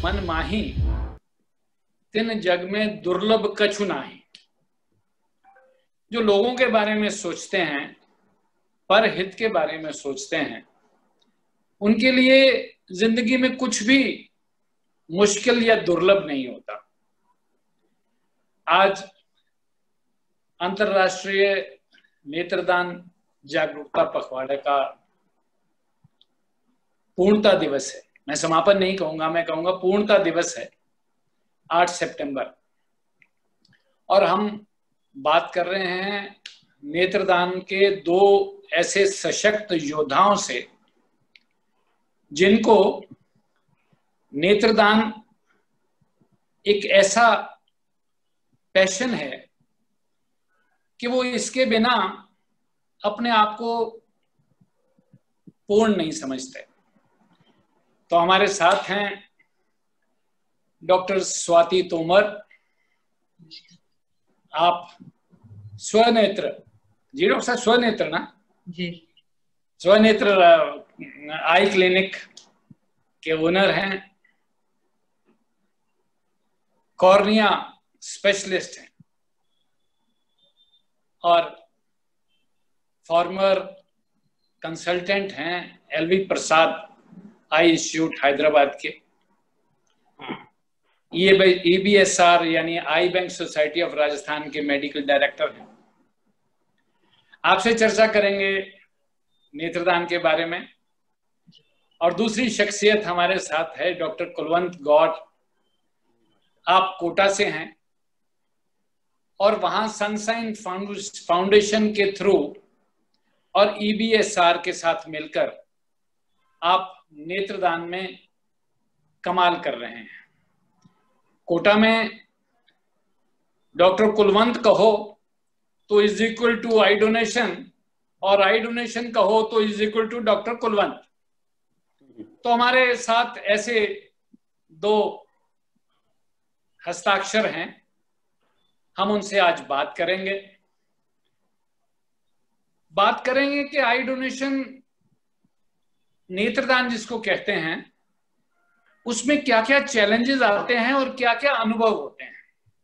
मन माही तिन जग में दुर्लभ कछु नाही। जो लोगों के बारे में सोचते हैं, पर हित के बारे में सोचते हैं, उनके लिए जिंदगी में कुछ भी मुश्किल या दुर्लभ नहीं होता। आज अंतर्राष्ट्रीय नेत्रदान जागरूकता पखवाड़े का पूर्णता दिवस है। मैं समापन नहीं कहूंगा, मैं कहूंगा पूर्णता दिवस है, 8 सितंबर। और हम बात कर रहे हैं नेत्रदान के दो ऐसे सशक्त योद्धाओं से जिनको नेत्रदान एक ऐसा पैशन है कि वो इसके बिना अपने आप को पूर्ण नहीं समझते। तो हमारे साथ हैं डॉक्टर स्वाति तोमर। आप स्वनेत्र जी, डॉक्टर साहब स्वनेत्र ना जी, स्वनेत्र आई क्लिनिक के ओनर हैं, कॉर्निया स्पेशलिस्ट हैं और फॉर्मर कंसल्टेंट हैं LV Prasad eye institute Hyderabad के। EBSR यानी eye bank society of Rajasthan के मेडिकल डायरेक्टर हैं। आपसे चर्चा करेंगे नेत्रदान के बारे में। और दूसरी शख्सियत हमारे साथ है डॉक्टर कुलवंत गौड़। आप कोटा से हैं और वहां सनशाइन फाउंडेशन के थ्रू और EBSR के साथ मिलकर आप नेत्रदान में कमाल कर रहे हैं। कोटा में डॉक्टर कुलवंत कहो तो is equal to eye donation, और आई डोनेशन कहो तो is equal to doctor Kulwant. तो हमारे साथ ऐसे दो हस्ताक्षर हैं, हम उनसे आज बात करेंगे कि आई डोनेशन नेत्रदान जिसको कहते हैं उसमें क्या क्या चैलेंजेस आते हैं और क्या क्या अनुभव होते हैं।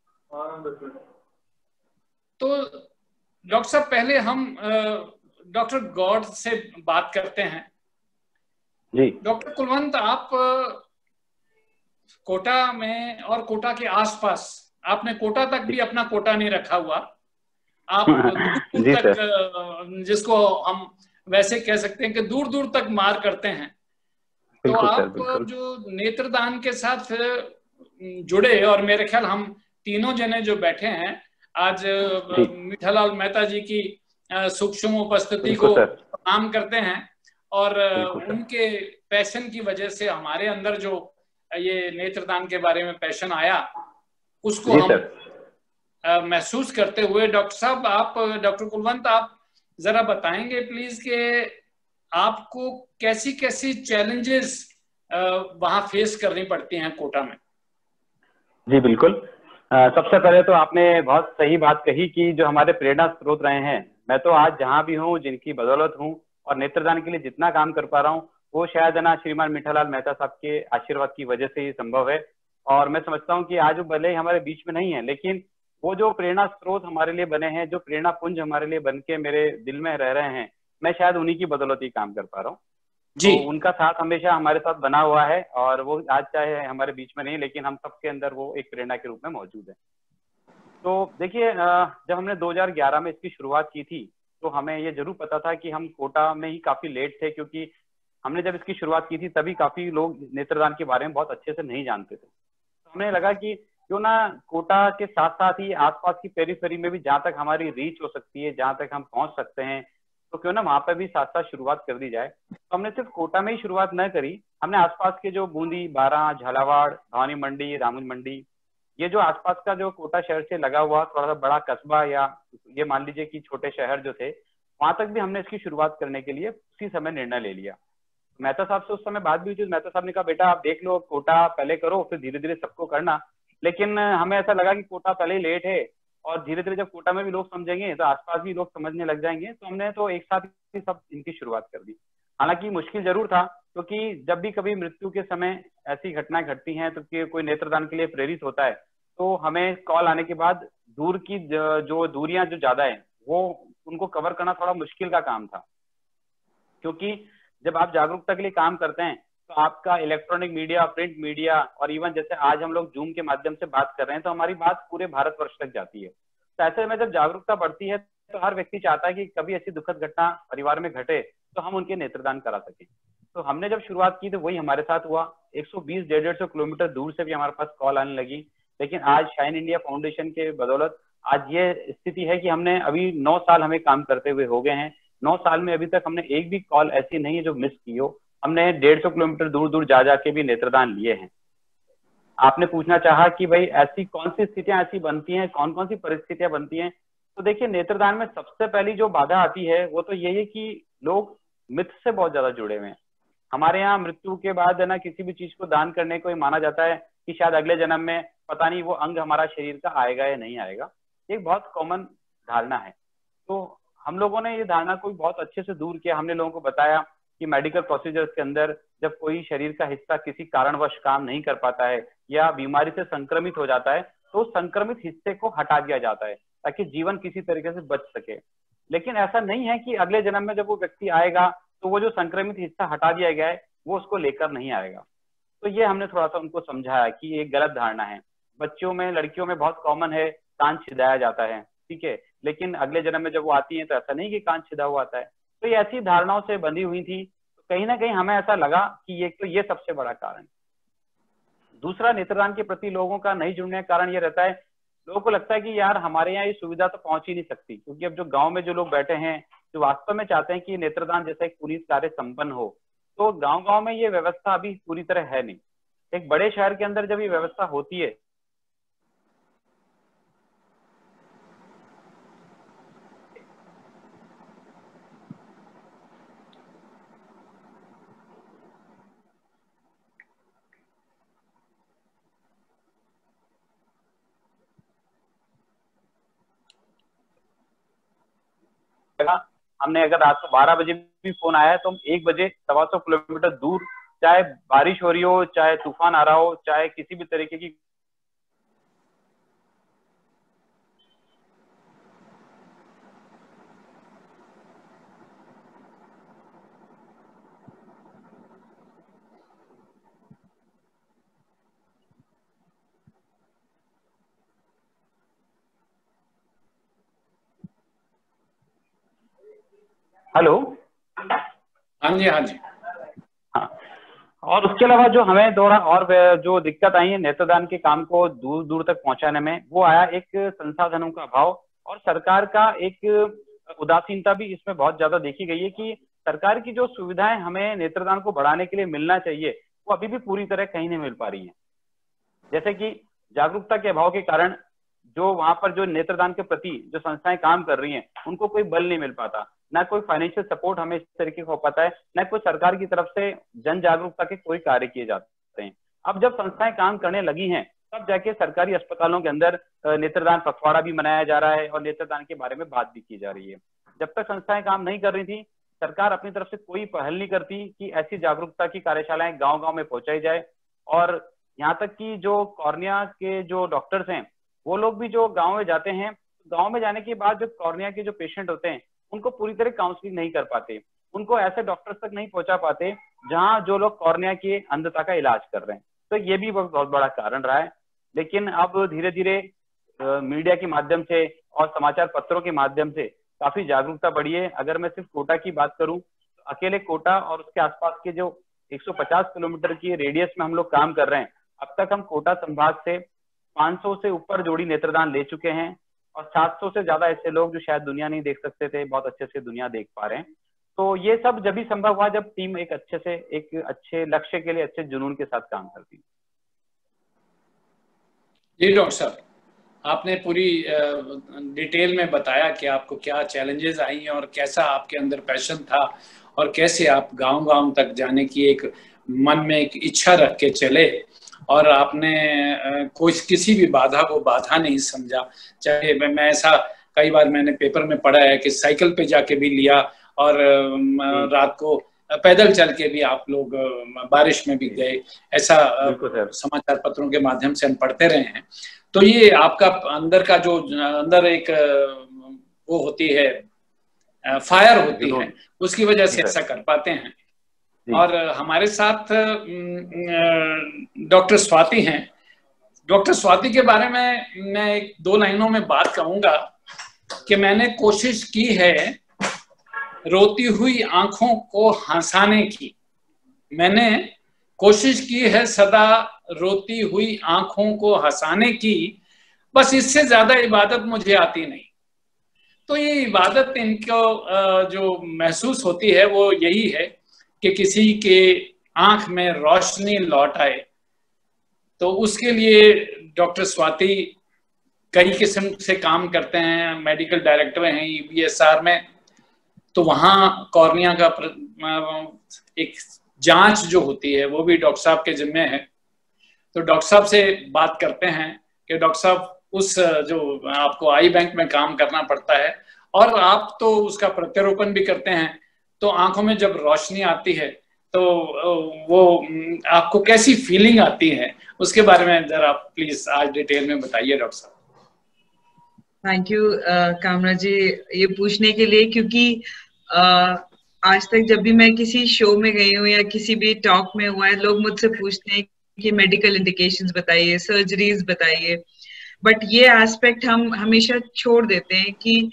तो डॉक्टर साहब पहले हम डॉक्टर गौड़ से बात करते हैं। जी डॉक्टर कुलवंत, आप कोटा में और कोटा के आसपास, आपने कोटा तक भी अपना कोटा नहीं रखा हुआ, आप दूर दूर तक जिसको हम वैसे कह सकते हैं कि दूर दूर तक मार करते हैं। तो आप जो नेत्रदान के साथ जुड़े, और मेरे ख्याल हम तीनों जने जो बैठे हैं आज मीठालाल मेहता जी की सूक्ष्म उपस्थिति को प्रणाम करते हैं, और उनके पैशन की वजह से हमारे अंदर जो ये नेत्रदान के बारे में पैशन आया उसको हम महसूस करते हुए, डॉक्टर साहब आप, डॉक्टर कुलवंत, आप जरा बताएंगे प्लीज कि आपको कैसी कैसी चैलेंजेस वहां फेस करनी पड़ती हैं कोटा में। जी बिल्कुल। सबसे पहले तो आपने बहुत सही बात कही कि जो हमारे प्रेरणा स्रोत रहे हैं, मैं तो आज जहां भी हूं, जिनकी बदौलत हूं और नेत्रदान के लिए जितना काम कर पा रहा हूं, वो शायद है ना श्रीमान मीठालाल मेहता साहब के आशीर्वाद की वजह से ही संभव है। और मैं समझता हूँ कि आज वो भले ही हमारे बीच में नहीं है, लेकिन वो जो प्रेरणा स्रोत हमारे लिए बने हैं, जो प्रेरणा पुंज हमारे लिए बन के मेरे दिल में रह रहे हैं, मैं शायद उन्हीं की बदौलत ही काम कर पा रहा हूँ। तो उनका साथ हमेशा हमारे साथ बना हुआ है, और वो आज चाहे हमारे बीच में नहीं, लेकिन हम सबके अंदर वो एक प्रेरणा के रूप में मौजूद है। तो देखिए, जब हमने 2011 में इसकी शुरुआत की थी तो हमें ये जरूर पता था कि हम कोटा में ही काफी लेट थे, क्योंकि हमने जब इसकी शुरुआत की थी तभी काफी लोग नेत्रदान के बारे में बहुत अच्छे से नहीं जानते थे। तो हमें लगा कि क्यों ना कोटा के साथ साथ ही आसपास की पेरीफेरी में भी जहाँ तक हमारी रीच हो सकती है, जहाँ तक हम पहुंच सकते हैं, तो क्यों ना वहां पर भी साथ साथ शुरुआत कर दी जाए। तो हमने सिर्फ कोटा में ही शुरुआत न करी, हमने आसपास के जो बूंदी, बारां, झालावाड़, भवानी मंडी, रामगंज मंडी, ये जो आसपास का जो कोटा शहर से लगा हुआ थोड़ा सा बड़ा कस्बा, या ये मान लीजिए कि छोटे शहर जो थे, वहां तक भी हमने इसकी शुरुआत करने के लिए उसी समय निर्णय ले लिया। मेहता साहब से उस समय बात भी हुई थी। मेहता साहब ने कहा, बेटा आप देख लो, कोटा पहले करो, फिर धीरे धीरे सबको करना। लेकिन हमें ऐसा लगा कि कोटा पहले ही लेट है, और धीरे धीरे जब कोटा में भी लोग समझेंगे तो आसपास भी लोग समझने लग जाएंगे। तो हमने तो एक साथ ही सब इनकी शुरुआत कर दी। हालांकि मुश्किल जरूर था, क्योंकि जब भी कभी मृत्यु के समय ऐसी घटनाएं घटती हैं तो कि कोई नेत्रदान के लिए प्रेरित होता है, तो हमें कॉल आने के बाद दूर की जो दूरियां जो ज्यादा है वो उनको कवर करना थोड़ा मुश्किल का काम था। क्योंकि जब आप जागरूकता के लिए काम करते हैं तो आपका इलेक्ट्रॉनिक मीडिया, प्रिंट मीडिया और इवन जैसे आज हम लोग जूम के माध्यम से बात कर रहे हैं तो हमारी बात पूरे भारतवर्ष तक जाती है। तो ऐसे में जब जागरूकता बढ़ती है तो हर व्यक्ति चाहता है कि कभी ऐसी दुखद घटना परिवार में घटे तो हम उनके नेत्रदान करा सकें। तो हमने जब शुरुआत की तो वही हमारे साथ हुआ। 120-150 किलोमीटर दूर से भी हमारे पास कॉल आने लगी। लेकिन आज शाइन इंडिया फाउंडेशन के बदौलत आज ये स्थिति है कि हमने अभी 9 साल हमें काम करते हुए हो गए हैं। 9 साल में अभी तक हमने एक भी कॉल ऐसी नहीं है जो मिस की हो। हमने 150 किलोमीटर दूर दूर जा जाके भी नेत्रदान लिए हैं। आपने पूछना चाहा कि भाई ऐसी कौन सी स्थितियां ऐसी बनती हैं, कौन कौन सी परिस्थितियां बनती हैं। तो देखिए, नेत्रदान में सबसे पहली जो बाधा आती है वो तो यही है कि लोग मिथ से बहुत ज्यादा जुड़े हुए हैं। हमारे यहाँ मृत्यु के बाद है ना किसी भी चीज को दान करने को माना जाता है कि शायद अगले जन्म में पता नहीं वो अंग हमारा शरीर का आएगा या नहीं आएगा। एक बहुत कॉमन धारणा है। तो हम लोगों ने ये धारणा को बहुत अच्छे से दूर किया। हमने लोगों को बताया कि मेडिकल प्रोसीजर्स के अंदर जब कोई शरीर का हिस्सा किसी कारणवश काम नहीं कर पाता है या बीमारी से संक्रमित हो जाता है तो संक्रमित हिस्से को हटा दिया जाता है ताकि जीवन किसी तरीके से बच सके। लेकिन ऐसा नहीं है कि अगले जन्म में जब वो व्यक्ति आएगा तो वो जो संक्रमित हिस्सा हटा दिया गया है वो उसको लेकर नहीं आएगा। तो ये हमने थोड़ा सा उनको समझाया कि ये गलत धारणा है। बच्चों में, लड़कियों में बहुत कॉमन है, कान छिदाया जाता है, ठीक है, लेकिन अगले जन्म में जब वो आती है तो ऐसा नहीं कि कान छिदा हुआ आता है। तो ये ऐसी धारणाओं से बंधी हुई थी। तो कहीं ना कहीं हमें ऐसा लगा कि ये सबसे बड़ा कारण। दूसरा, नेत्रदान के प्रति लोगों का नहीं जुड़ने का कारण ये रहता है, लोगों को लगता है कि यार हमारे यहाँ ये सुविधा तो पहुंच ही नहीं सकती। क्योंकि अब जो गांव में जो लोग बैठे हैं जो वास्तव में चाहते हैं कि नेत्रदान जैसा एक पुनीत कार्य संपन्न हो, तो गांव गांव में ये व्यवस्था अभी पूरी तरह है नहीं। एक बड़े शहर के अंदर जब ये व्यवस्था होती है हमने अगर रात को 12 बजे भी फोन आया है तो हम 1 बजे 125 किलोमीटर दूर, चाहे बारिश हो रही हो, चाहे तूफान आ रहा हो, चाहे किसी भी तरीके की हेलो। हाँ जी, हाँ जी, हाँ। और उसके अलावा जो हमें थोड़ा और जो दिक्कत आई है नेत्रदान के काम को दूर दूर तक पहुंचाने में, वो आया एक संसाधनों का अभाव और सरकार का एक उदासीनता भी इसमें बहुत ज्यादा देखी गई है कि सरकार की जो सुविधाएं हमें नेत्रदान को बढ़ाने के लिए मिलना चाहिए वो अभी भी पूरी तरह कहीं नहीं मिल पा रही है। जैसे कि जागरूकता के अभाव के कारण जो वहां पर जो नेत्रदान के प्रति जो संस्थाएं काम कर रही हैं उनको कोई बल नहीं मिल पाता, ना कोई फाइनेंशियल सपोर्ट हमें इस तरीके का हो पाता है, ना कोई सरकार की तरफ से जन जागरूकता के कोई कार्य किए जाते हैं। अब जब संस्थाएं काम करने लगी हैं तब जाके सरकारी अस्पतालों के अंदर नेत्रदान पखवाड़ा भी मनाया जा रहा है और नेत्रदान के बारे में बात भी की जा रही है। जब तक संस्थाएं काम नहीं कर रही थी सरकार अपनी तरफ से कोई पहल नहीं करती कि ऐसी जागरूकता की कार्यशालाएं गाँव गाँव में पहुंचाई जाए। और यहाँ तक कि जो कॉर्निया के जो डॉक्टर्स हैं वो लोग भी जो गाँव में जाते हैं, गाँव में जाने के बाद जो कॉर्निया के जो पेशेंट होते हैं उनको पूरी तरह काउंसलिंग नहीं कर पाते, उनको ऐसे डॉक्टर्स तक नहीं पहुंचा पाते जहां जो लोग कॉर्निया की अंधता का इलाज कर रहे हैं। तो ये भी बहुत बड़ा कारण रहा है। लेकिन अब धीरे धीरे मीडिया के माध्यम से और समाचार पत्रों के माध्यम से काफी जागरूकता बढ़ी है। अगर मैं सिर्फ कोटा की बात करूं तो अकेले कोटा और उसके आसपास के जो 150 किलोमीटर की रेडियस में हम लोग काम कर रहे हैं। अब तक हम कोटा संभाग से 500 से ऊपर जोड़ी नेत्रदान ले चुके हैं और 700 से ज्यादा ऐसे लोग जो शायद दुनिया नहीं देख सकते थे बहुत अच्छे से दुनिया देख पा रहे हैं। तो ये सब जब भी संभव हुआ जब टीम एक अच्छे लक्ष्य के लिए अच्छे जुनून के साथ काम करती है। जी डॉक्टर साहब, आपने पूरी डिटेल में बताया कि आपको क्या चैलेंजेस आई और कैसा आपके अंदर पैशन था और कैसे आप गांव-गांव तक जाने की एक मन में एक इच्छा रख के चले और आपने कोई किसी भी बाधा को बाधा नहीं समझा। चाहे मैं ऐसा कई बार मैंने पेपर में पढ़ा है कि साइकिल पे जाके भी लिया और रात को पैदल चल के भी आप लोग बारिश में भी गए, ऐसा समाचार पत्रों के माध्यम से हम पढ़ते रहे हैं। तो ये आपका अंदर का जो अंदर एक वो होती है, फायर होती है, उसकी वजह से ऐसा कर पाते हैं। और हमारे साथ डॉक्टर स्वाति हैं। डॉक्टर स्वाति के बारे में मैं एक दो लाइनों में बात कहूंगा कि मैंने कोशिश की है रोती हुई आंखों को हंसाने की। मैंने कोशिश की है सदा रोती हुई आंखों को हंसाने की, बस इससे ज्यादा इबादत मुझे आती नहीं। तो ये इबादत इनको जो महसूस होती है वो यही है कि किसी के आंख में रोशनी लौट आए। तो उसके लिए डॉक्टर स्वाति कई किस्म से काम करते हैं, मेडिकल डायरेक्टर हैं EBSR में। तो वहाँ कॉर्निया का एक जांच जो होती है वो भी डॉक्टर साहब के जिम्मे है। तो डॉक्टर साहब से बात करते हैं कि डॉक्टर साहब उस जो आपको आई बैंक में काम करना पड़ता है और आप तो उसका प्रत्यारोपण भी करते हैं, तो आंखों में जब रोशनी आती है तो वो आपको कैसी फीलिंग आती है, उसके बारे में जरा प्लीज आज डिटेल में बताइए डॉक्टर साहब। थैंक यू कामरा जी ये पूछने के लिए, क्योंकि आज तक जब भी मैं किसी शो में गई हूँ या किसी भी टॉक में हुआ है, लोग मुझसे पूछते हैं कि मेडिकल इंडिकेशंस बताइए, सर्जरीज बताइए, बट ये एस्पेक्ट हम हमेशा छोड़ देते हैं कि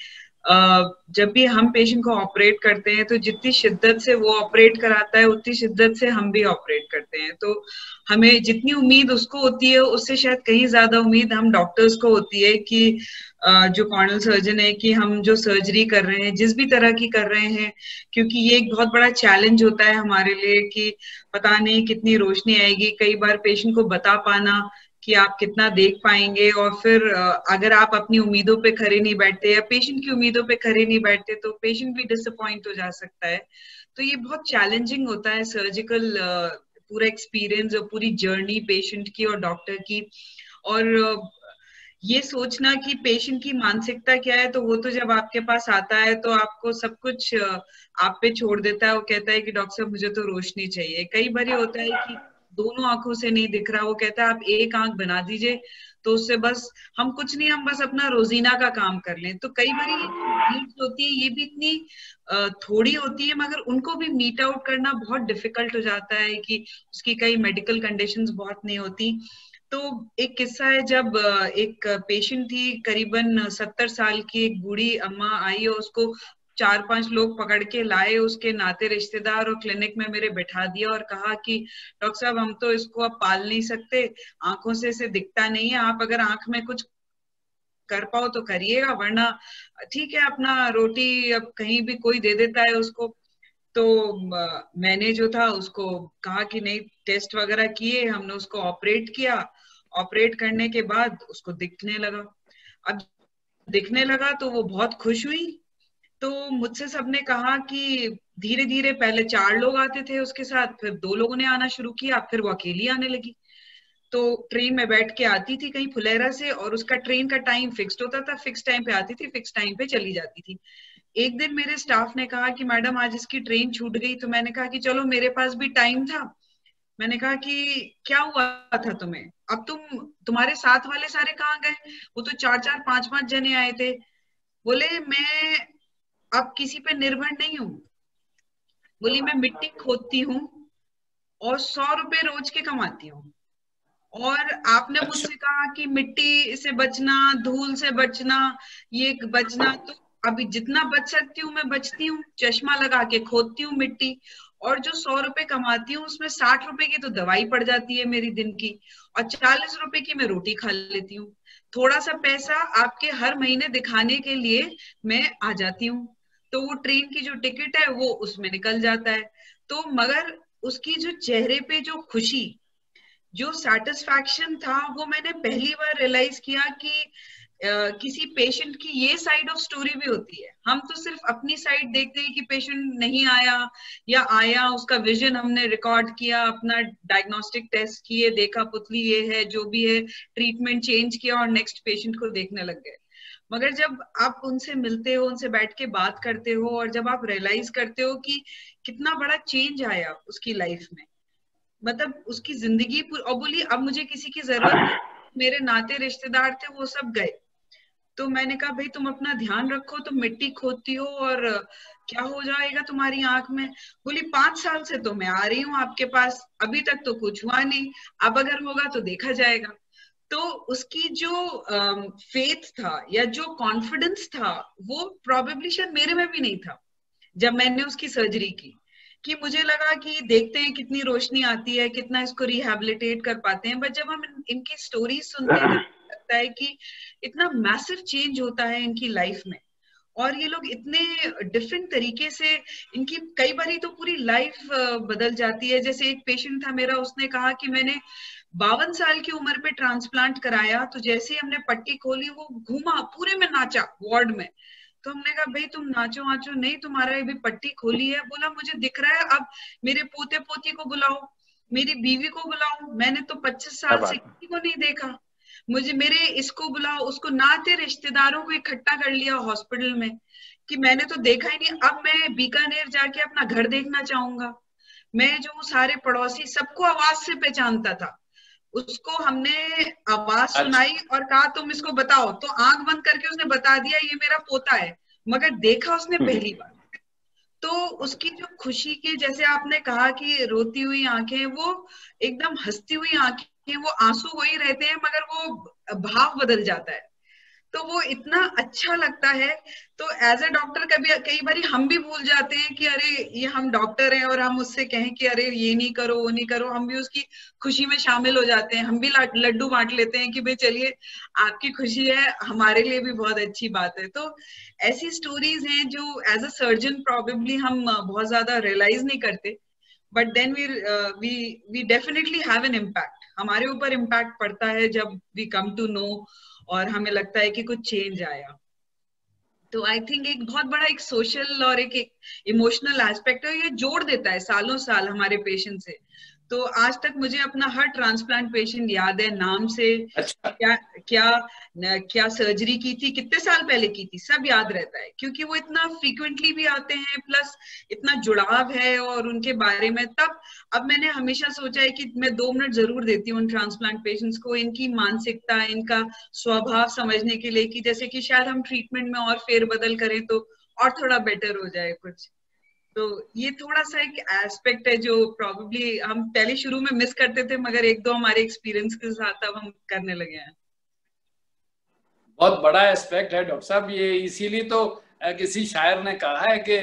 जब भी हम पेशेंट को ऑपरेट करते हैं तो जितनी शिद्दत से वो ऑपरेट कराता है उतनी शिद्दत से हम भी ऑपरेट करते हैं। तो हमें जितनी उम्मीद उसको होती है उससे शायद कहीं ज्यादा उम्मीद हम डॉक्टर्स को होती है कि जो कॉर्नल सर्जन है कि हम जो सर्जरी कर रहे हैं जिस भी तरह की कर रहे हैं, क्योंकि ये एक बहुत बड़ा चैलेंज होता है हमारे लिए कि पता नहीं कितनी रोशनी आएगी। कई बार पेशेंट को बता पाना कि आप कितना देख पाएंगे, और फिर अगर आप अपनी उम्मीदों पे खरे नहीं बैठते या पेशेंट की उम्मीदों पे खरे नहीं बैठते तो पेशेंट भी डिसअपॉइंट हो जा सकता है। तो ये बहुत चैलेंजिंग होता है सर्जिकल पूरा एक्सपीरियंस और पूरी जर्नी पेशेंट की और डॉक्टर की। और ये सोचना कि पेशेंट की मानसिकता क्या है, तो वो तो जब आपके पास आता है तो आपको सब कुछ आप पे छोड़ देता है। वो कहता है कि डॉक्टर साहब मुझे तो रोशनी चाहिए। कई बार ये होता है कि दोनों आंखों से नहीं दिख रहा, वो कहता है आप एक आंख बना दीजिए तो उससे बस हम कुछ नहीं, हम बस अपना रोजीना का काम कर लें। तो कई बार ये नीड्स होती है ये भी इतनी थोड़ी होती है, मगर उनको भी मीट आउट करना बहुत डिफिकल्ट हो जाता है कि उसकी कई मेडिकल कंडीशंस बहुत नहीं होती। तो एक किस्सा है, जब एक पेशेंट थी करीबन 70 साल की, एक बूढ़ी अम्मा आई और उसको 4-5 लोग पकड़ के लाए, उसके नाते रिश्तेदार, और क्लिनिक में मेरे बैठा दिया और कहा कि डॉक्टर साहब हम तो इसको अब पाल नहीं सकते, आंखों से इसे दिखता नहीं है, आप अगर आंख में कुछ कर पाओ तो करिएगा, वरना ठीक है अपना रोटी अब कहीं भी कोई दे देता है उसको। तो मैंने जो था उसको कहा कि नहीं, टेस्ट वगैरह किए, हमने उसको ऑपरेट किया। ऑपरेट करने के बाद उसको दिखने लगा। अब दिखने लगा तो वो बहुत खुश हुई। तो मुझसे सबने कहा कि धीरे धीरे पहले 4 लोग आते थे उसके साथ, फिर 2 लोगों ने आना शुरू किया, फिर वो अकेली आने लगी। तो ट्रेन में बैठ के आती थी कहीं फुलेरा से, और उसका ट्रेन का टाइम फिक्स्ड होता था, फिक्स टाइम पे आती थी, फिक्स टाइम पे चली जाती थी। एक दिन मेरे स्टाफ ने कहा कि मैडम आज इसकी ट्रेन छूट गई। तो मैंने कहा कि चलो मेरे पास भी टाइम था। मैंने कहा कि क्या हुआ था तुम्हें, अब तुम्हारे साथ वाले सारे कहाँ गए, वो तो 4-4 5-5 जने आए थे। बोले मैं अब किसी पे निर्भर नहीं हूँ, बोली मैं मिट्टी खोदती हूँ और 100 रुपए रोज के कमाती हूँ। और आपने मुझसे कहा कि मिट्टी से बचना, धूल से बचना, ये बचना, तो अभी जितना बच सकती हूँ मैं बचती हूँ, चश्मा लगा के खोदती हूँ मिट्टी, और जो 100 रुपए कमाती हूँ उसमें 60 रुपए की तो दवाई पड़ जाती है मेरी दिन की, और 40 रुपए की मैं रोटी खा लेती हूँ। थोड़ा सा पैसा आपके हर महीने दिखाने के लिए मैं आ जाती हूँ, तो वो ट्रेन की जो टिकट है वो उसमें निकल जाता है। तो मगर उसकी जो चेहरे पे जो खुशी, जो सेटिस्फैक्शन था, वो मैंने पहली बार रियलाइज किया कि किसी पेशेंट की ये साइड ऑफ स्टोरी भी होती है। हम तो सिर्फ अपनी साइड देखते हैं कि पेशेंट नहीं आया या आया, उसका विजन हमने रिकॉर्ड किया, अपना डायग्नोस्टिक टेस्ट किए, देखा पुतली ये है, जो भी है, ट्रीटमेंट चेंज किया और नेक्स्ट पेशेंट को देखने लग गए। मगर जब आप उनसे मिलते हो, उनसे बैठ के बात करते हो, और जब आप रियलाइज करते हो कि कितना बड़ा चेंज आया उसकी लाइफ में, मतलब उसकी जिंदगी और बोली अब मुझे किसी की जरूरत नहीं, मेरे नाते रिश्तेदार थे वो सब गए। तो मैंने कहा भाई तुम अपना ध्यान रखो, तुम मिट्टी खोदती हो और क्या हो जाएगा तुम्हारी आंख में। बोली 5 साल से तो मैं आ रही हूँ आपके पास, अभी तक तो कुछ हुआ नहीं, अब अगर होगा तो देखा जाएगा। तो उसकी जो फेथ था या जो कॉन्फिडेंस था वो प्रोबेबली शायद मेरे में भी नहीं था जब मैंने उसकी सर्जरी की। कि मुझे लगा कि देखते हैं कितनी रोशनी आती है, कितना इसको रिहैबिलिटेट कर पाते हैं, बट जब हम इनकी स्टोरीज सुनते हैं तो लगता है कि इतना मैसिव चेंज होता है इनकी लाइफ में, और ये लोग इतने डिफरेंट तरीके से, इनकी कई बारी तो पूरी लाइफ बदल जाती है। जैसे एक पेशेंट था मेरा, उसने कहा कि मैंने 52 साल की उम्र पे ट्रांसप्लांट कराया, तो जैसे ही हमने पट्टी खोली वो घूमा, पूरे में नाचा वार्ड में। तो हमने कहा भाई तुम नाचो वाचो नहीं, तुम्हारा ये भी पट्टी खोली है। बोला मुझे दिख रहा है, अब मेरे पोते पोती को बुलाओ, मेरी बीवी को बुलाओ, मैंने तो 25 साल से किसी को नहीं देखा, मुझे मेरे इसको बुलाओ उसको, नाते रिश्तेदारों को इकट्ठा कर लिया हॉस्पिटल में कि मैंने तो देखा ही नहीं, अब मैं बीकानेर जाके अपना घर देखना चाहूंगा। मैं जो सारे पड़ोसी सबको आवाज से पहचानता था, उसको हमने आवाज सुनाई और कहा तुम इसको बताओ, तो आंख बंद करके उसने बता दिया ये मेरा पोता है, मगर देखा उसने पहली बार। तो उसकी जो खुशी की, जैसे आपने कहा कि रोती हुई आंखें, वो एकदम हंसती हुई आंखें, वो आंसू वही रहते हैं मगर वो भाव बदल जाता है, तो वो इतना अच्छा लगता है। तो एज ए डॉक्टर कभी कई बार हम भी भूल जाते हैं कि अरे ये हम डॉक्टर हैं, और हम उससे कहें कि अरे ये नहीं करो वो नहीं करो, हम भी उसकी खुशी में शामिल हो जाते हैं, हम भी लड्डू बांट लेते हैं कि भाई चलिए आपकी खुशी है, हमारे लिए भी बहुत अच्छी बात है। तो ऐसी स्टोरीज हैं जो एज अ सर्जन प्रॉबेबली हम बहुत ज्यादा रियलाइज नहीं करते, but then we definitely have an impact, हमारे ऊपर इम्पैक्ट पड़ता है जब वी कम टू नो और हमें लगता है कि कुछ चेंज आया। तो आई थिंक एक बहुत बड़ा एक सोशल और एक इमोशनल एस्पेक्ट है, ये जोड़ देता है सालों साल हमारे पेशेंट से। तो आज तक मुझे अपना हर ट्रांसप्लांट पेशेंट याद है नाम से। अच्छा। क्या क्या क्या सर्जरी की थी, कितने साल पहले की थी, सब याद रहता है, क्योंकि वो इतना फ्रीक्वेंटली भी आते हैं, प्लस इतना जुड़ाव है और उनके बारे में। तब अब मैंने हमेशा सोचा है कि मैं 2 मिनट जरूर देती हूँ उन ट्रांसप्लांट पेशेंट्स को, इनकी मानसिकता, इनका स्वभाव समझने के लिए, कि जैसे कि शायद हम ट्रीटमेंट में और फेरबदल करें तो और थोड़ा बेटर हो जाए कुछ। तो ये थोड़ा सा एक एस्पेक्ट है जो प्रोबेबली हम पहले शुरू में मिस करते थे, मगर 1-2 हमारे एक्सपीरियंस के साथ अब हम करने लगे हैं। बहुत बड़ा एस्पेक्ट है डॉक्टर साहब ये, इसीलिए तो किसी शायर ने कहा है कि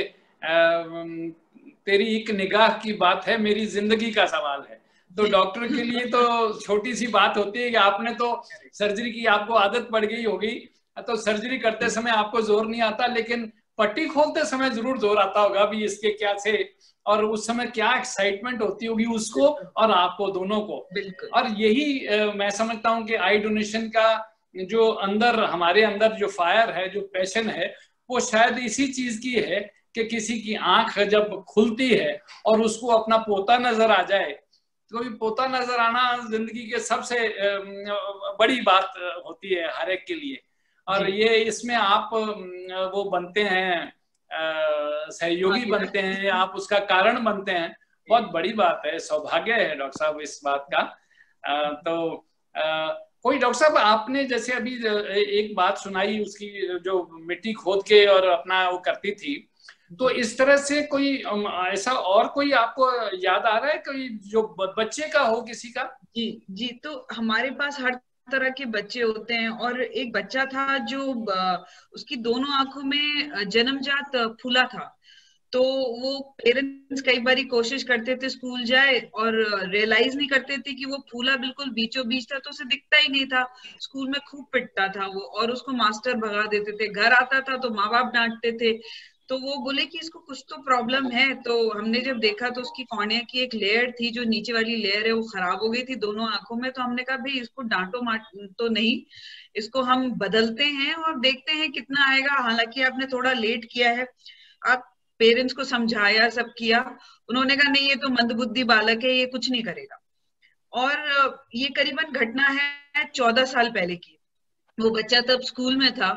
तेरी एक निगाह की बात है, मेरी जिंदगी का सवाल है। तो डॉक्टर के लिए तो छोटी सी बात होती है कि आपने तो सर्जरी की, आपको आदत पड़ गई होगी, तो सर्जरी करते समय आपको जोर नहीं आता, लेकिन पट्टी खोलते समय जरूर जोर आता होगा भी इसके क्या थे, और उस समय क्या एक्साइटमेंट होती होगी उसको और आपको दोनों को। और यही मैं समझता हूँ कि आई डोनेशन का जो अंदर, हमारे अंदर जो फायर है, जो पैशन है, वो शायद इसी चीज की है कि किसी की आंख जब खुलती है और उसको अपना पोता नजर आ जाए, तो पोता नजर आना जिंदगी के सबसे बड़ी बात होती है हर एक के लिए। और ये इसमें आप वो बनते हैं, सहयोगी बनते हैं, आप उसका कारण बनते हैं, बहुत बड़ी बात है, सौभाग्य है डॉक्टर साहब इस बात का। तो कोई डॉक्टर साहब आपने जैसे अभी एक बात सुनाई उसकी, जो मिट्टी खोद के और अपना वो करती थी, तो इस तरह से कोई ऐसा और कोई आपको याद आ रहा है, कोई जो बच्चे का हो किसी का? जी जी, तो हमारे पास हर तरह के बच्चे होते हैं, और एक बच्चा था जो उसकी दोनों आंखों में जन्मजात फूला था। तो वो पेरेंट्स कई बार कोशिश करते थे स्कूल जाए, और रियलाइज नहीं करते थे कि वो फूला बिल्कुल बीचों बीच था, तो उसे दिखता ही नहीं था। स्कूल में खूब पिटता था वो, और उसको मास्टर भगा देते थे, घर आता था तो माँ बाप डांटते थे। तो वो बोले कि इसको कुछ तो प्रॉब्लम है। तो हमने जब देखा तो उसकी कॉर्निया की एक लेयर थी, जो नीचे वाली लेयर है वो खराब हो गई थी दोनों आंखों में। तो हमने कहा भाई इसको डांटो तो नहीं, इसको हम बदलते हैं और देखते हैं कितना आएगा। हालांकि आपने थोड़ा लेट किया है, आप पेरेंट्स को समझाया, सब किया, उन्होंने कहा नहीं ये तो मंदबुद्धि बालक है, ये कुछ नहीं करेगा। और ये करीबन घटना है 14 साल पहले की। वो बच्चा तब स्कूल में था,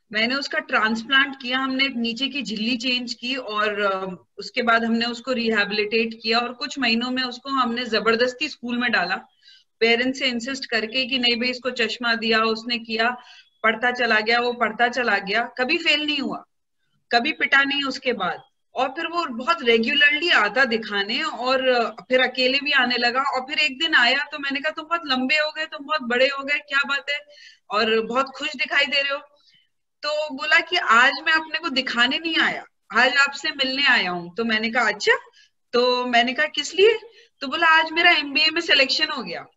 मैंने उसका ट्रांसप्लांट किया, हमने नीचे की झिल्ली चेंज की और उसके बाद हमने उसको रिहैबिलिटेट किया और कुछ महीनों में उसको हमने जबरदस्ती स्कूल में डाला, पेरेंट्स से इंसिस्ट करके कि नहीं भाई इसको चश्मा दिया, उसने किया, पढ़ता चला गया, वो पढ़ता चला गया, कभी फेल नहीं हुआ, कभी पिटा नहीं उसके बाद। और फिर वो बहुत रेगुलरली आता दिखाने और फिर अकेले भी आने लगा। और फिर एक दिन आया तो मैंने कहा तुम बहुत लंबे हो गए, तुम बहुत बड़े हो गए, क्या बात है, और बहुत खुश दिखाई दे रहे हो। तो बोला कि आज मैं अपने को दिखाने नहीं आया, आज आपसे मिलने आया हूँ। तो मैंने कहा अच्छा, तो मैंने कहा किस लिए, तो बोला आज मेरा एमबीए में सिलेक्शन हो गया।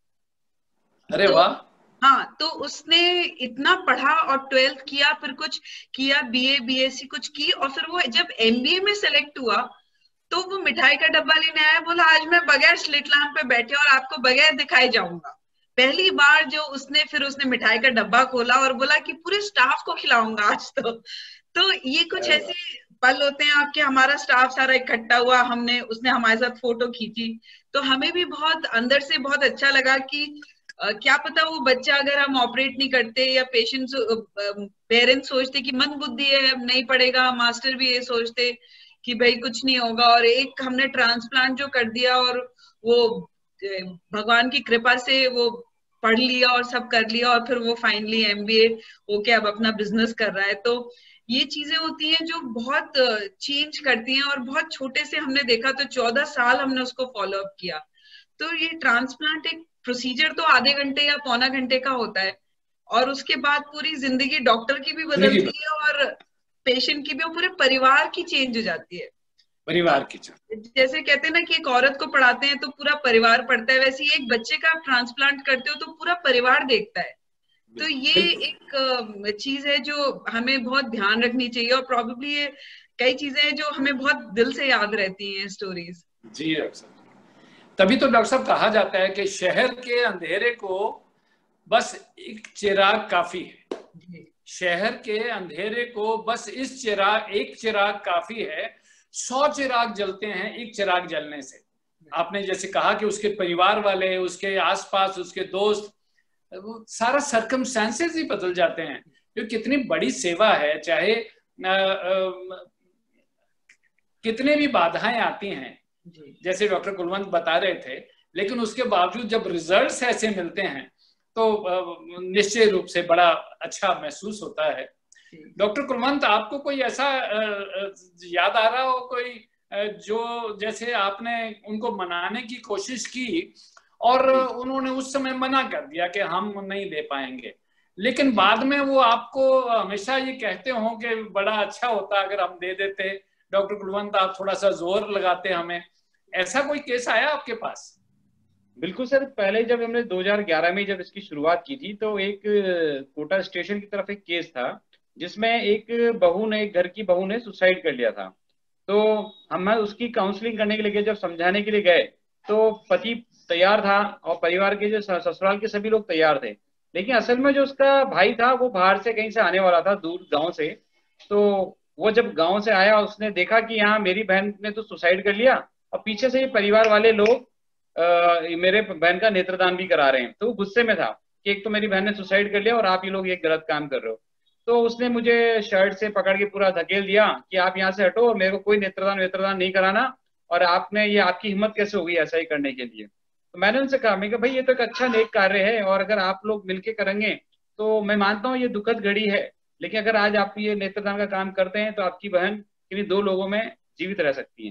अरे तो वाह। हाँ, तो उसने इतना पढ़ा और 12th किया, फिर कुछ किया, बीए बीएससी कुछ की, और फिर वो जब एमबीए में सेलेक्ट हुआ तो वो मिठाई का डब्बा लेने आया, बोला आज मैं बगैर स्लिट लैम्प पे बैठे और आपको बगैर दिखाए जाऊंगा। पहली बार जो उसने मिठाई का डब्बा खोला और बोला कि पूरे स्टाफ को खिलाऊंगा आज। तो ये कुछ ऐसे पल होते हैं आपके, हमारा स्टाफ सारा इकट्ठा हुआ, उसने हमारे साथ फोटो खींची, तो हमें भी बहुत अंदर से बहुत अच्छा लगा कि क्या पता वो बच्चा अगर हम ऑपरेट नहीं करते या पेरेंट्स सोचते कि मंद बुद्धि है अब नहीं पढ़ेगा, मास्टर भी ये सोचते कि भाई कुछ नहीं होगा, और एक हमने ट्रांसप्लांट जो कर दिया और वो भगवान की कृपा से वो पढ़ लिया और सब कर लिया, और फिर वो फाइनली एमबीए होके अब अपना बिजनेस कर रहा है। तो ये चीजें होती हैं जो बहुत चेंज करती हैं, और बहुत छोटे से हमने देखा तो 14 साल हमने उसको फॉलो अप किया। तो ये ट्रांसप्लांट एक प्रोसीजर तो आधे घंटे या पौना घंटे का होता है, और उसके बाद पूरी जिंदगी डॉक्टर की भी बदलती है और पेशेंट की भी, और पूरे परिवार की चेंज हो जाती है। परिवार की जैसे कहते हैं ना कि एक औरत को पढ़ाते हैं तो पूरा परिवार पढ़ता है, वैसे ही एक बच्चे का ट्रांसप्लांट करते हो तो पूरा परिवार देखता है। तो ये एक चीज है जो हमें बहुत ध्यान रखनी चाहिए, और प्रॉब्लली ये कई चीजें हैं जो हमें बहुत दिल से याद रहती हैं स्टोरीज। जी डॉक्टर साहब, तभी तो डॉक्टर साहब कहा जाता है कि शहर के अंधेरे को बस एक चिराग काफी है, शहर के अंधेरे को बस एक चिराग काफी है, 100 चिराग जलते हैं एक चिराग जलने से। आपने जैसे कहा कि उसके परिवार वाले, उसके आसपास उसके दोस्त, वो सारा सर्कमस्टेंसेस ही बदल जाते हैं। ये कितनी बड़ी सेवा है, चाहे कितने भी बाधाएं आती हैं, जैसे डॉक्टर कुलवंत बता रहे थे, लेकिन उसके बावजूद जब रिजल्ट्स ऐसे मिलते हैं तो निश्चय रूप से बड़ा अच्छा महसूस होता है। डॉक्टर कुलवंत, आपको कोई ऐसा याद आ रहा हो कोई जो जैसे आपने उनको मनाने की कोशिश की और उन्होंने उस समय मना कर दिया कि हम नहीं दे पाएंगे, लेकिन बाद में वो आपको हमेशा ये कहते हो कि बड़ा अच्छा होता अगर हम दे देते, डॉक्टर कुलवंत आप थोड़ा सा जोर लगाते हमें, ऐसा कोई केस आया आपके पास? बिल्कुल सर, पहले जब हमने 2011 में जब इसकी शुरुआत की थी तो एक कोटा स्टेशन की तरफ एक केस था जिसमें एक घर की बहू ने सुसाइड कर लिया था। तो हम उसकी काउंसलिंग करने के लिए गए, जब समझाने के लिए गए तो पति तैयार था और परिवार के जो ससुराल के सभी लोग तैयार थे, लेकिन असल में जो उसका भाई था वो बाहर से कहीं से आने वाला था, दूर गाँव से। तो वो जब गाँव से आया उसने देखा कि यहाँ मेरी बहन ने तो सुसाइड कर लिया और पीछे से ये परिवार वाले लोग मेरे बहन का नेत्रदान भी करा रहे हैं। तो वो गुस्से में था कि एक तो मेरी बहन ने सुसाइड कर लिया और आप ये लोग ये गलत काम कर रहे हो। तो उसने मुझे शर्ट से पकड़ के पूरा धकेल दिया कि आप यहाँ से हटो और मेरे को कोई नेत्रदान नहीं कराना, और आपने ये आपकी हिम्मत कैसे होगी ऐसा ही करने के लिए। तो मैंने उनसे कहा, मैं भाई ये तो एक अच्छा नेक कार्य है और अगर आप लोग मिलके करेंगे तो मैं मानता हूँ ये दुखद घड़ी है, लेकिन अगर आज आप ये नेत्रदान का काम करते हैं तो आपकी बहन किन्हीं 2 लोगों में जीवित रह सकती है।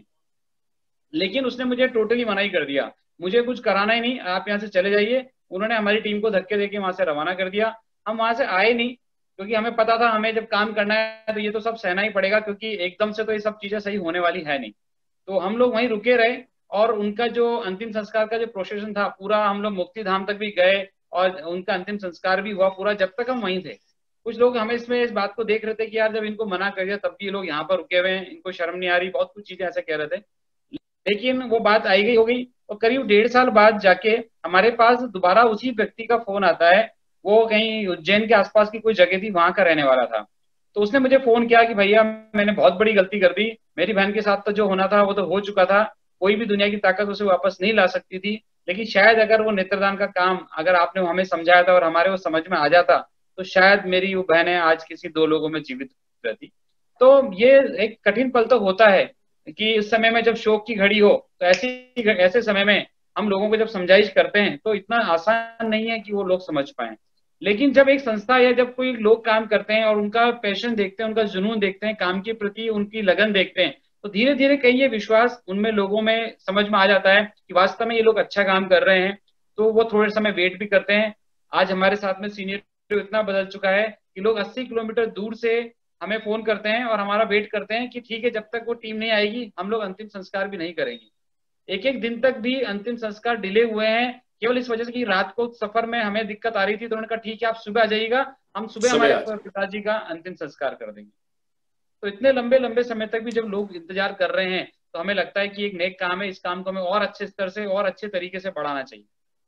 लेकिन उसने मुझे टोटली मना ही कर दिया, मुझे कुछ कराना ही नहीं, आप यहाँ से चले जाइए। उन्होंने हमारी टीम को धक्के देके वहां से रवाना कर दिया। हम वहां से आए नहीं क्योंकि हमें पता था हमें जब काम करना है तो ये तो सब सहना ही पड़ेगा, क्योंकि एकदम से तो ये सब चीजें सही होने वाली है नहीं। तो हम लोग वहीं रुके रहे और उनका जो अंतिम संस्कार का जो प्रोसेशन था पूरा, हम लोग मुक्ति धाम तक भी गए और उनका अंतिम संस्कार भी हुआ पूरा, जब तक हम वहीं थे। कुछ लोग हमें इस बात को देख रहे थे कि यार जब इनको मना कर दिया तब भी ये लोग यहाँ पर रुके हुए हैं, इनको शर्म नहीं आ रही, बहुत कुछ चीजें ऐसे कह रहे थे। लेकिन वो बात आई गई हो गई और करीब 1.5 साल बाद जाके हमारे पास दोबारा उसी व्यक्ति का फोन आता है। वो कहीं उज्जैन के आसपास की कोई जगह थी, वहां का रहने वाला था। तो उसने मुझे फोन किया कि भैया मैंने बहुत बड़ी गलती कर दी, मेरी बहन के साथ तो जो होना था वो तो हो चुका था, कोई भी दुनिया की ताकत उसे वापस नहीं ला सकती थी, लेकिन शायद अगर वो नेत्रदान का काम अगर आपने हमें समझाया था और हमारे वो समझ में आ जाता तो शायद मेरी वो बहनें आज किसी 2 लोगों में जीवित रहती। तो ये एक कठिन पल तो होता है कि इस समय में जब शोक की घड़ी हो, तो ऐसे समय में हम लोगों को जब समझाइश करते हैं तो इतना आसान नहीं है कि वो लोग समझ पाए। लेकिन जब एक संस्था या जब कोई लोग काम करते हैं और उनका पैशन देखते हैं, उनका जुनून देखते हैं, काम के प्रति उनकी लगन देखते हैं, तो धीरे धीरे कहीं ये विश्वास उनमें लोगों में समझ में आ जाता है कि वास्तव में ये लोग अच्छा काम कर रहे हैं। तो वो थोड़े समय वेट भी करते हैं। आज हमारे साथ में सीनियर इतना बदल चुका है कि लोग 80 किलोमीटर दूर से हमें फोन करते हैं और हमारा वेट करते हैं कि ठीक है, जब तक वो टीम नहीं आएगी हम लोग अंतिम संस्कार भी नहीं करेंगे। एक एक दिन तक भी अंतिम संस्कार डिले हुए हैं केवल इस वजह से कि रात को सफर में हमें दिक्कत आ रही थी, तो उन्होंने कहा ठीक है आप सुबह आ जाइएगा, हम सुबह हमारे पिताजी का अंतिम संस्कार कर देंगे। तो इतने लंबे लंबे समय तक भी जब लोग इंतजार कर रहे हैं तो हमें लगता है कि एक नेक काम है, इस काम को हमें और अच्छे स्तर से और अच्छे तरीके से बढ़ाना चाहिए।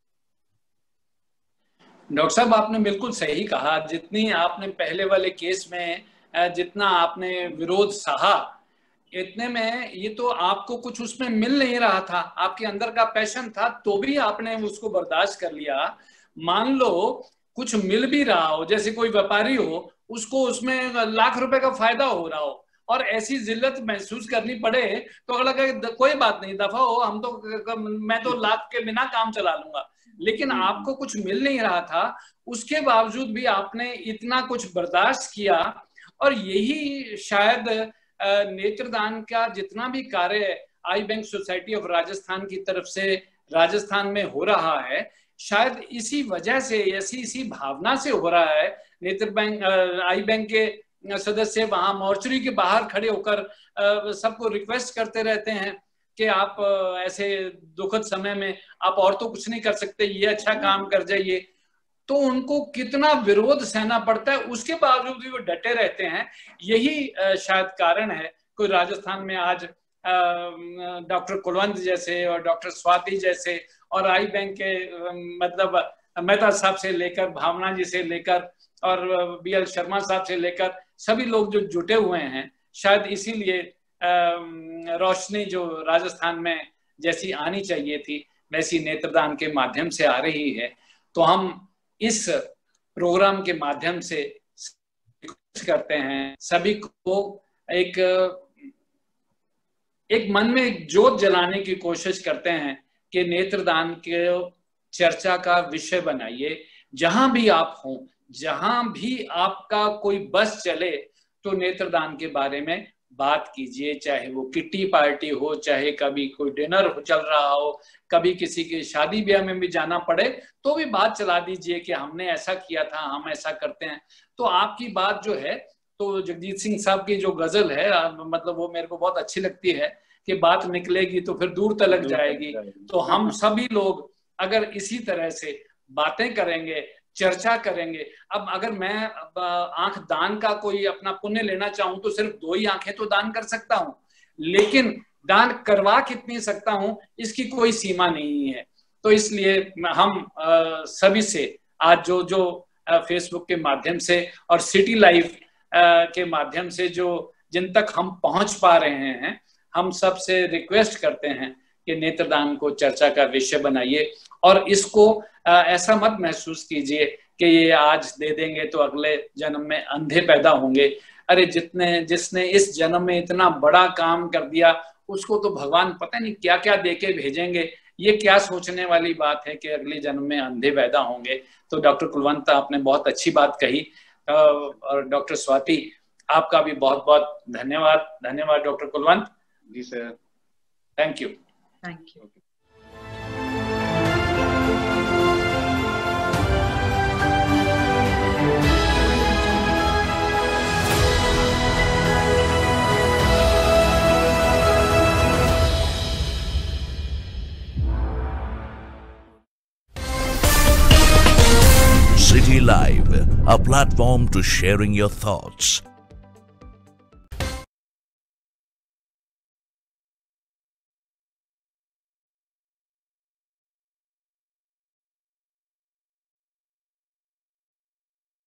डॉक्टर साहब आपने बिल्कुल सही कहा। जितनी आपने पहले वाले केस में जितना आपने विरोध सहा, इतने में ये तो आपको कुछ उसमें मिल नहीं रहा था, आपके अंदर का पैशन था तो भी आपने उसको बर्दाश्त कर लिया। मान लो कुछ मिल भी रहा हो, जैसे कोई व्यापारी हो उसको उसमें लाख रुपए का फायदा हो रहा हो और ऐसी जिल्लत महसूस करनी पड़े तो अगला कहे कोई बात नहीं, दफा हो, हम तो मैं तो लाख के बिना काम चला लूंगा। लेकिन आपको कुछ मिल नहीं रहा था, उसके बावजूद भी आपने इतना कुछ बर्दाश्त किया। और यही शायद नेत्रदान का जितना भी कार्य eye bank society of Rajasthan की तरफ से राजस्थान में हो रहा है, शायद इसी वजह से, इसी भावना से हो रहा है। नेत्र बैंक आई बैंक के सदस्य वहां मॉर्चरी के बाहर खड़े होकर सबको रिक्वेस्ट करते रहते हैं कि आप ऐसे दुखद समय में आप और तो कुछ नहीं कर सकते, ये अच्छा काम कर जाइए। तो उनको कितना विरोध सहना पड़ता है, उसके बावजूद भी वो डटे रहते हैं। यही शायद कारण है कोई राजस्थान में आज डॉक्टर कुलवंत जैसे और डॉक्टर स्वाति जैसे और आई बैंक के मतलब मेहता साहब से लेकर भावना जी से लेकर और BL शर्मा साहब से लेकर सभी लोग जो जुटे हुए हैं, शायद इसीलिए रोशनी जो राजस्थान में जैसी आनी चाहिए थी वैसी नेत्रदान के माध्यम से आ रही है। तो हम इस प्रोग्राम के माध्यम से करते हैं सभी को एक मन में एक जोत जलाने की कोशिश करते हैं कि नेत्रदान के चर्चा का विषय बनाइए। जहां भी आप हों, जहां भी आपका कोई बस चले तो नेत्रदान के बारे में बात कीजिए। चाहे वो किट्टी पार्टी हो, चाहे कभी कोई डिनर चल रहा हो, कभी किसी की शादी ब्याह में भी जाना पड़े तो भी बात चला दीजिए कि हमने ऐसा किया था, हम ऐसा करते हैं। तो आपकी बात जो है, तो जगजीत सिंह साहब की जो गजल है, मतलब वो मेरे को बहुत अच्छी लगती है कि बात निकलेगी तो फिर दूर तलक जाएगी। तो हम सभी लोग अगर इसी तरह से बातें करेंगे, चर्चा करेंगे। अब अगर मैं आंख दान का कोई अपना पुण्य लेना चाहूं तो सिर्फ 2 ही आंखें तो दान कर सकता हूं, लेकिन दान करवा कितनी सकता हूं इसकी कोई सीमा नहीं है। तो इसलिए हम सभी से आज जो फेसबुक के माध्यम से और सिटी लाइफ के माध्यम से जो जिन तक हम पहुंच पा रहे हैं, हम सब से रिक्वेस्ट करते हैं कि नेत्रदान को चर्चा का विषय बनाइए और इसको ऐसा मत महसूस कीजिए कि ये आज दे देंगे तो अगले जन्म में अंधे पैदा होंगे। अरे जिसने इस जन्म में इतना बड़ा काम कर दिया उसको तो भगवान पता नहीं क्या क्या दे के भेजेंगे। ये क्या सोचने वाली बात है कि अगले जन्म में अंधे पैदा होंगे। तो डॉक्टर कुलवंत आपने बहुत अच्छी बात कही और डॉक्टर स्वाति आपका भी बहुत बहुत धन्यवाद। धन्यवाद doctor Kulwant ji sir, thank you. Thank you. City Live, a platform to sharing your thoughts.